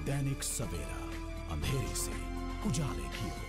दैनिक सवेरा, अंधेरे से उजाले की ओर।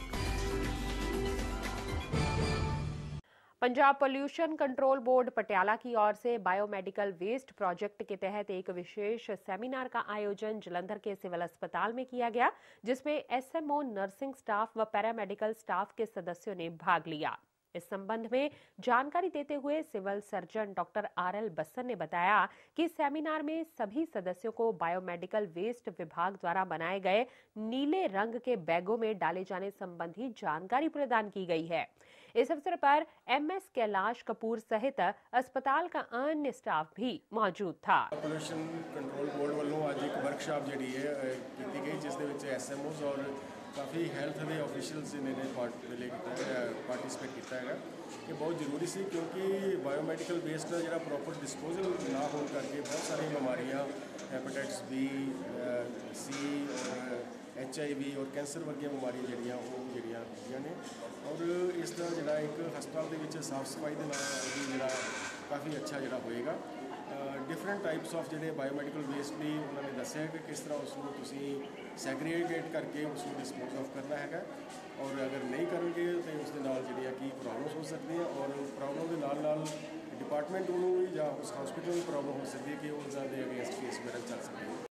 Punjab pollution control board Patiala की ओर से बायोमेडिकल वेस्ट प्रोजेक्ट के तहत एक विशेष सेमिनार का आयोजन जलंधर के सिविल अस्पताल में किया गया, जिसमें एसएमओ, नर्सिंग स्टाफ व पैरामेडिकल स्टाफ के सदस्यों ने भाग लिया। इस संबंध में जानकारी देते हुए civil surgeon doctor RL Bassan ने बताया कि सेमिनार में सभी सदस्यों को बायोमेडिकल वेस्ट विभाग द्वारा बनाए गए नीले रंग के बैगों में डाले जाने संबंधी जानकारी प्रदान की गई है। इस अवसर पर एमएस कैलाश कपूर सहित अस्पताल का अन्य स्टाफ भी मौजूद था। पोल्यूशन कंट्रोल बोर्ड वालों आज एक वर्कशॉप जी है की गई, जिस एसएमओज और काफ़ी हैल्थ के ऑफिशियल्स इन्होंने पार्टिसिपेट किया है। ये बहुत जरूरी सी, क्योंकि बायोमेडिकल वेस्ट का जो प्रॉपर डिस्पोजल ना होने करके बहुत सारी बीमारियां हैपेटाइटिस बी, सी, HIV और कैंसर वर्गिया बीमारियां जड़ियाँ ने। और इसका जोड़ा एक हस्पताल के साफ सफाई के नाल काफ़ी अच्छा जोड़ा होएगा। डिफरेंट टाइप्स ऑफ जो बायोमेडिकल वेस्ट भी उन्होंने दसिया कि किस तरह उसको सैग्रीगेट करके उसको डिस्पोज ऑफ करना है। और अगर नहीं करेंगे तो उस की प्रॉब्लम्स हो सकती हैं, और प्रॉब्लम के नाल डिपार्टमेंट को या उस हॉस्पिटल में प्रॉब्लम हो सकती है कि उनके अगेंस्ट केस मेरा चल सके।